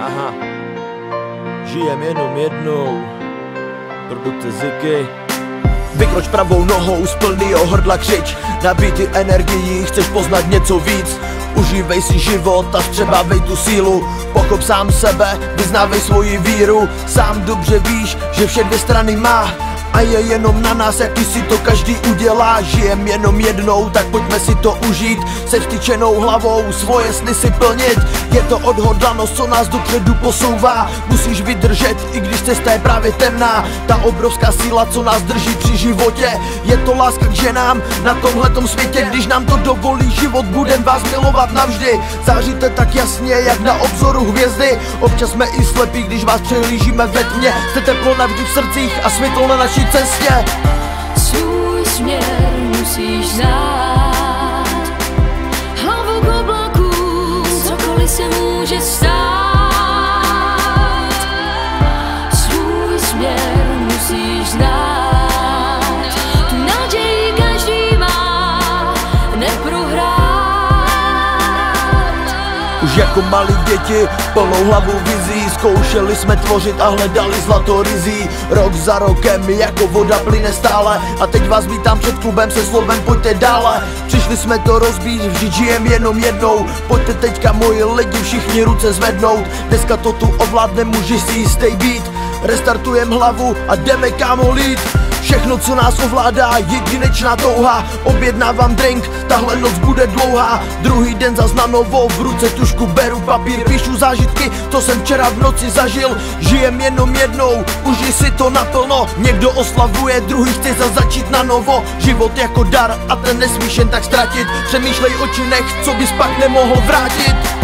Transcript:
Aha. Žijem jenom jednou. Produkce Ziky. Vykroč pravou nohou z plnýho hrdla křič. Nabitý energií, chceš poznat něco víc. Užívej si život a vstřebávej tu sílu. Pochop sám sebe, vyznávej svoji víru. Sám dobře víš, že vše dvě strany má. A je jenom na nás, jaký si to každý udělá. Žijem jenom jednou, tak pojďme si to užít. Se vstyčenou hlavou svoje sny si plnit. Je to odhodlanost, co nás dopředu posouvá. Musíš vydržet, i když cesta je právě temná. Ta obrovská síla, co nás drží při životě. Je to láska k ženám na tomhletom světě. Když nám to dovolí život, budem vás milovat navždy. Záříte tak jasně, jak na obzoru hvězdy. Občas jsme i slepí, když vás přehlížíme ve tmě. Jste teplo navždy v srdcích a světlo na naší cestě. Svůj směr musíš znát, hlavu k oblaku, cokoliv se může stát. Svůj směr musíš znát, tu naději každý má, neprohrát. Už jako malí děti, plnou hlavu vizí, zkoušeli jsme tvořit a hledali zlato rizí. Rok za rokem jako voda plyne stále. A teď vás vítám před klubem se slovem pojďte dále. Přišli jsme to rozbít, vždyť žijem jenom jednou. Pojďte teďka moji lidi všichni ruce zvednout. Dneska to tu ovládne, můžeš si jistý být. Restartujem hlavu a jdeme kámo lít. Všechno, co nás ovládá, jedinečná touha. Objednávám drink, tahle noc bude dlouhá. Druhý den zas na novo, v ruce tušku beru papír. Píšu zážitky, co jsem včera v noci zažil. Žijem jenom jednou, užij si to naplno. Někdo oslavuje, druhý chce zas začít na novo. Život jako dar a ten nesmíš jen tak ztratit. Přemýšlej o činech, co bys pak nemohl vrátit.